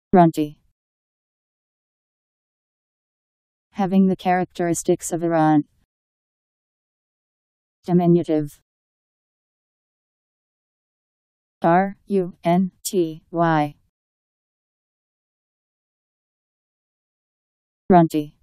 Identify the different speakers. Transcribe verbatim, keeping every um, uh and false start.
Speaker 1: Runty. Having the characteristics of a runt. Diminutive. R U N T Y. Runty.